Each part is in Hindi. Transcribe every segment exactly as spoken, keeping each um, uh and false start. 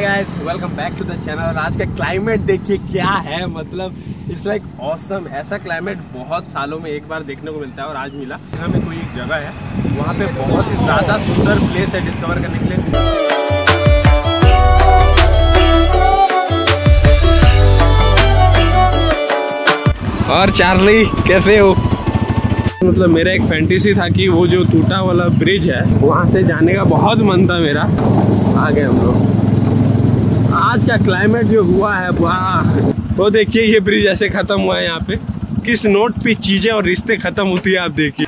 Guys, welcome back to the channel. और आज का क्लाइमेट देखिए क्या है, मतलब इट्स लाइक ऑसम। ऐसा क्लाइमेट बहुत सालों में एक बार देखने को मिलता है और आज मिला। यहाँ में कोई एक जगह है, वहाँ पे बहुत ही ज़्यादा सुंदर प्लेस है डिस्कवर करने के लिए। और चार्ली कैसे हो? मतलब मेरा एक फैंटेसी था कि वो जो टूटा वाला ब्रिज है वहाँ से जाने का बहुत मन था मेरा। आ गए हम लोग। आज का क्लाइमेट जो हुआ है वाह, तो देखिए ये ब्रिज ऐसे खत्म हुआ है। यहाँ पे किस नोट पे चीजें और रिश्ते खत्म होती है आप देखिए।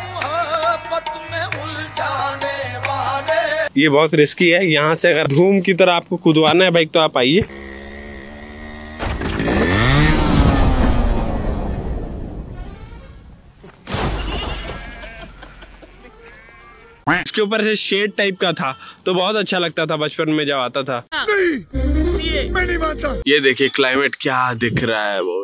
ये बहुत रिस्की है। यहाँ से अगर धूम की तरह आपको कूदवाना है बाइक तो आप आइए। इसके ऊपर से शेड टाइप का था तो बहुत अच्छा लगता था बचपन में जब आता था। नहीं, मैं नहीं मानता। ये देखिए क्लाइमेट क्या दिख रहा है वो।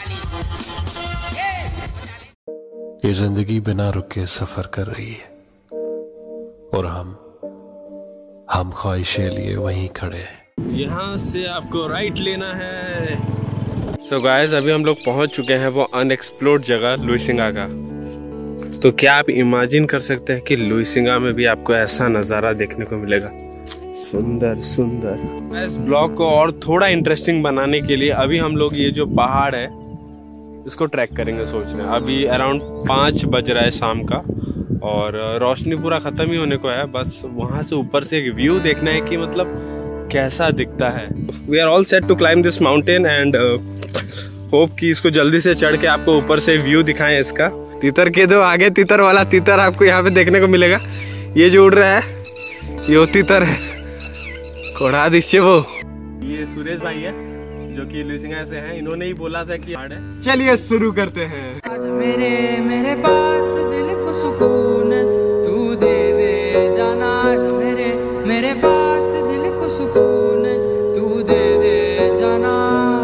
ये जिंदगी बिना रुके सफर कर रही है और हम हम ख्वाहिशें लिए वहीं खड़े हैं। यहाँ से आपको राइट लेना है। सो so गाइस, अभी हम लोग पहुंच चुके हैं वो अनएक्सप्लोर्ड जगह लुइसिंगा का। तो क्या आप इमेजिन कर सकते हैं कि लुइसिंगा में भी आपको ऐसा नज़ारा देखने को मिलेगा। सुंदर सुंदर। इस ब्लॉग को और थोड़ा इंटरेस्टिंग बनाने के लिए अभी हम लोग ये जो पहाड़ है इसको ट्रैक करेंगे सोच रहे हैं। अभी अराउंड पाँच बज रहा है शाम का और रोशनी पूरा ख़त्म ही होने को है। बस वहाँ से ऊपर से एक व्यू देखना है कि मतलब कैसा दिखता है। We are all set to climb this mountain and hope कि इसको जल्दी से चढ़ के आपको ऊपर से व्यू दिखाएं इसका। तीतर के दो आगे, तीतर वाला तीतर आपको यहाँ पे देखने को मिलेगा। ये जो उड़ रहा है ये वो तीतर है। कोड़ा दीजिए वो। ये सुरेश भाई है जो कि लुइसिंगा से हैं। इन्होंने ही बोला था कि हार्ड है। चलिए शुरू करते हैं। आज मेरे मेरे पास दिल को सुकून तू दे दे जाना। आज मेरे मेरे पास दिल को सुकून तू दे दे जाना।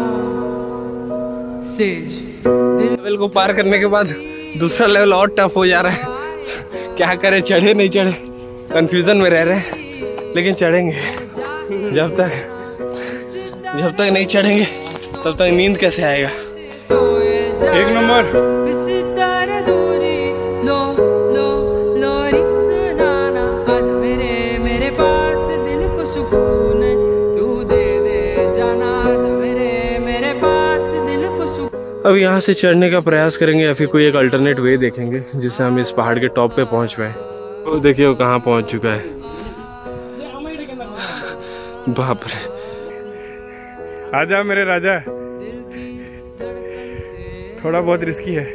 सेज लेवल को पार करने के बाद दूसरा लेवल और टफ हो जा रहा है। क्या करें, चढ़े नहीं चढ़े, कंफ्यूजन में रह रहे हैं। लेकिन चढ़ेंगे। जब तक जब तक नहीं चढ़ेंगे तब तक नींद कैसे आएगा। एक नंबर। लो लो लोरी सुनाना। आज मेरे मेरे पास दिल को सुकून तू दे दे जाना। आज मेरे मेरे पास दिल को सुकून। अब यहाँ से चढ़ने का प्रयास करेंगे या फिर कोई एक अल्टरनेट वे देखेंगे जिससे हम इस पहाड़ के टॉप पे पहुँच पाए। तो देखिए वो कहाँ पहुँच चुका है। बाप रे, आजा मेरे राजा। थोड़ा बहुत रिस्की है।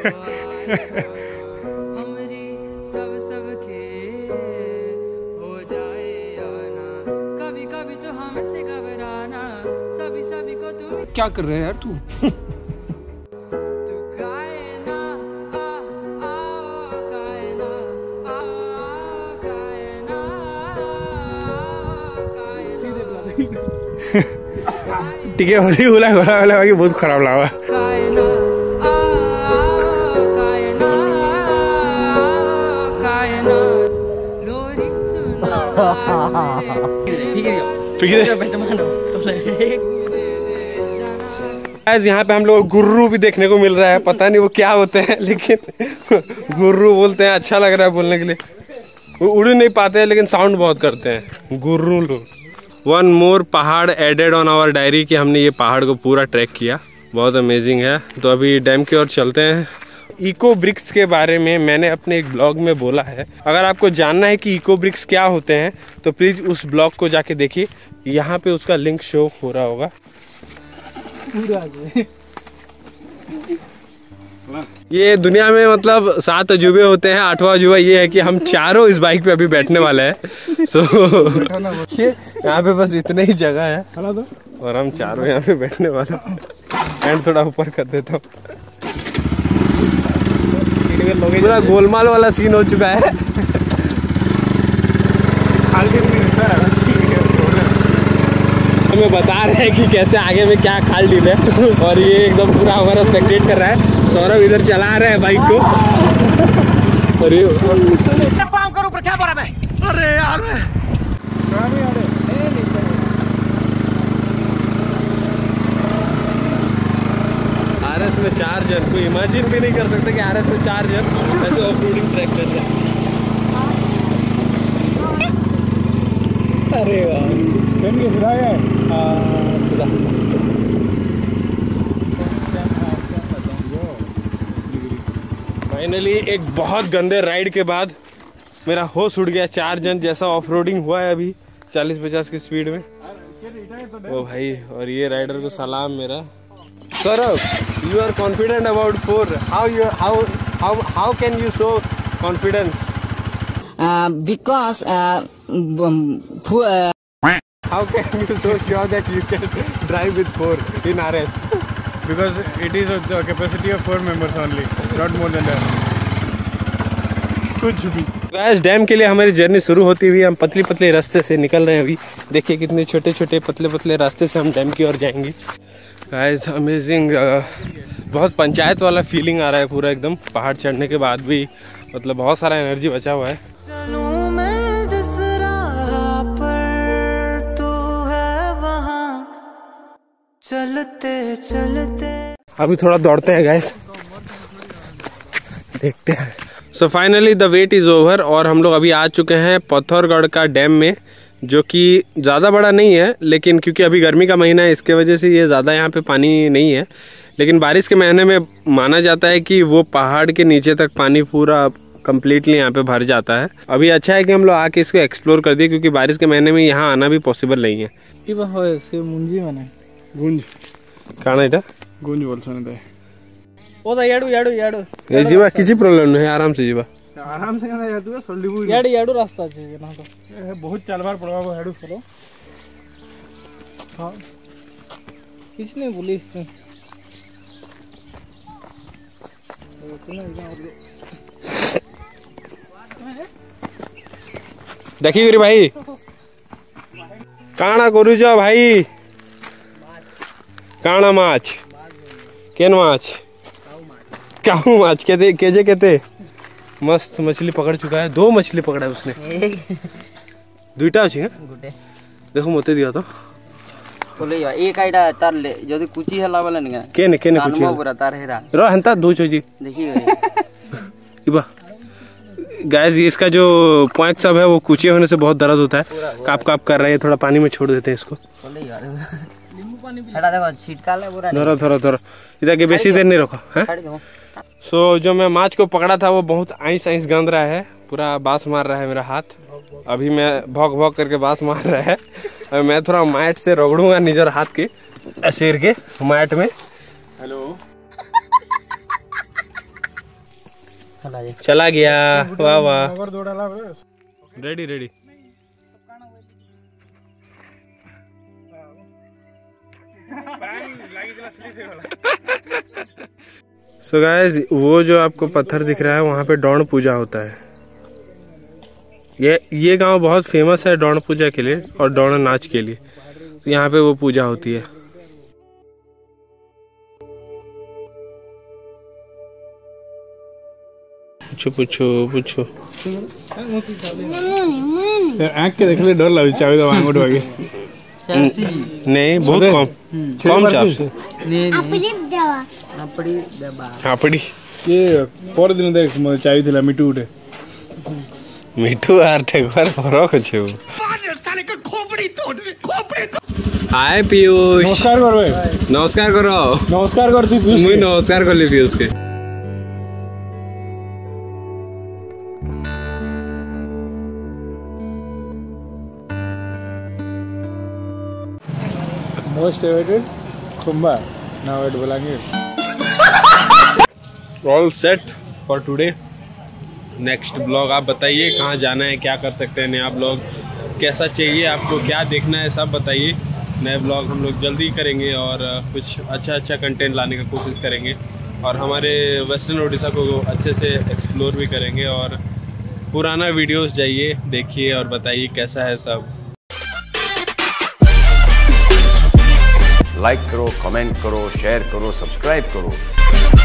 सब सब के हो जाए आना। कभी कभी तो हमसे घबराना। सभी सभी को तुम क्या कर रहे हैं यार तू। ठीक है, होली बोला घोड़ा वाला बाकी बहुत खराब लगा। यहाँ पे हम लोग गुर्रू भी देखने को मिल रहा है। पता नहीं वो क्या होते हैं लेकिन गुर्रू बोलते हैं। अच्छा लग रहा है बोलने के लिए। वो उड़ नहीं पाते हैं लेकिन साउंड बहुत करते हैं गुर्रू लोग। वन मोर पहाड़ एडेड ऑन आवर डायरी कि हमने ये पहाड़ को पूरा ट्रैक किया। बहुत अमेजिंग है। तो अभी डैम की ओर चलते हैं। इको ब्रिक्स के बारे में मैंने अपने एक ब्लॉग में बोला है। अगर आपको जानना है कि इको ब्रिक्स क्या होते हैं तो प्लीज़ उस ब्लॉग को जाके देखिए। यहाँ पे उसका लिंक शो हो रहा होगा। ये दुनिया में मतलब सात अजूबे होते हैं। आठवां अजूबा ये है कि हम चारों इस बाइक पे अभी बैठने वाले हैं। सो ये यहाँ पे बस इतने ही जगह है और हम चारों यहाँ पे बैठने वाले हैं। एंड थोड़ा ऊपर कर देता हूँ। पूरा गोलमाल वाला सीन हो चुका है। हमें बता रहे हैं कि कैसे आगे में क्या खाल डील है और ये एकदम पूरा हमारा स्पेक्टेट कर रहा है। सौरभ इधर चला रहा है बाइक को। अरे काम करो पर क्या बोला मैं। अरे यार मैं एस में चार जन, कोई इमेजिन भी नहीं कर सकते कि आर एस में चार जन ऐसे ऑफ रोडिंग ट्रैक करते हैं। अरे वाह, सीधा है। हाँ सीधा। फाइनली एक बहुत गंदे राइड के बाद मेरा होश उड़ गया। चार जन जैसा ऑफ रोडिंग हुआ है अभी चालीस पचास की स्पीड में। ओ भाई, और ये राइडर को सलाम मेरा। Saurabh, you are confident about for, how you how how how can you show confidence? Because How can you so sure that you can drive with four in R S? Because it is of the capacity of four members only, not more than that. कुछ भी। गाइस, डैम के लिए हमारी जर्नी शुरू होती हुई हम पतली पतली रास्ते से निकल रहे हैं अभी। देखिए कितने छोटे छोटे पतले पतले रास्ते से हम डैम की ओर जाएंगे। गाइस अमेजिंग, बहुत पंचायत वाला फीलिंग आ रहा है पूरा एकदम। पहाड़ चढ़ने के बाद भी मतलब बहुत सारा एनर्जी बचा हुआ है। चलते चलते अभी थोड़ा दौड़ते हैं गाइस, देखते हैं। So finally the wait is over और हम लोग अभी आ चुके हैं पत्थरगढ़ का डैम में, जो कि ज़्यादा बड़ा नहीं है, लेकिन क्योंकि अभी गर्मी का महीना है इसके वजह से ये ज़्यादा यहाँ पे पानी नहीं है। लेकिन बारिश के महीने में माना जाता है कि वो पहाड़ के नीचे तक पानी पूरा कम्प्लीटली यहाँ पे भर जाता है। अभी अच्छा है कि हम लोग आके इसको एक्सप्लोर कर दिए, क्योंकि बारिश के महीने में यहाँ आना भी पॉसिबल नहीं है। गुंज काना इटा गुंज बोलते ओदा याडू याडू याडू ए जीवा किसी प्रॉब्लम नहीं है, आराम से जीवा, आराम से ना यादू सोल्डी बुई याडू याडू रास्ता छे ना तो ए बहुत चलबार पड़वा हेडू चलो। हां किसने बोली इसमें? देखिए रे भाई काना करू जो भाई, काना माछ केन माछ काऊ माछ कहते केजे कहते। मस्त मछली पकड़ चुका है, दो मछली पकड़ा है उसने। दुईटा अछि है देखो मते दिया तो बोले एक आइडा तार ले जदी कुची हला वाला नहीं केने केने कुची पूरा तार हेरा रो हंता दो छोजी देखिए इबा। गाइस इसका जो पॉइंट सब है वो कुची होने से बहुत दर्द होता है, काप काप कर रहे हैं। थोड़ा पानी में छोड़ देते हैं इसको। हेडा देखो छिटका ले पूरा धरो धरो धरो इधर के बेसी देर नहीं रखो हैं। सो so, जो मैं माछ को पकड़ा था वो बहुत आइस आइस गंध रहा है, पूरा बांस मार रहा है मेरा हाथ। अभी मैं भौक भौक करके बांस मार रहा है। और मैं थोड़ा मैट से रगड़ूंगा निजर हाथ के असेर के मैट में। हेलो चला गया, वाह वाह, रेडी रेडी। सो गाइस वो जो आपको पत्थर दिख रहा है वहाँ पे डौण पूजा होता है। ये ये गांव बहुत फेमस है डौण पूजा के लिए और डौण नाच के लिए। तो यहाँ पे वो पूजा होती है। पूछो पूछो पूछो आँख के देखले डर लगे चाबी तो आंगूठ वागे नहीं बहुत कम कम चाप आपड़ी ये पर दिन देख चाबी थिला मिटू उठे मिठू आर ठेकबार फरक छे वो हाय पीयूष नमस्कार कर भाई नमस्कार करो नमस्कार करती पीयूष मुई नमस्कार कर ली पीयूष के। मोस्ट अवेटेड खुंबा now at Balangir. All set for today. Next blog आप बताइए कहाँ जाना है, क्या कर सकते हैं नया ब्लॉग, कैसा चाहिए आपको, क्या देखना है, सब बताइए। नए ब्लॉग हम लोग जल्दी करेंगे और कुछ अच्छा अच्छा कंटेंट लाने की कोशिश करेंगे और हमारे वेस्टर्न ओडिशा को अच्छे से एक्सप्लोर भी करेंगे। और पुराना वीडियोस जाइए देखिए और बताइए कैसा है सब। लाइक करो, कमेंट करो, शेयर करो, सब्सक्राइब करो।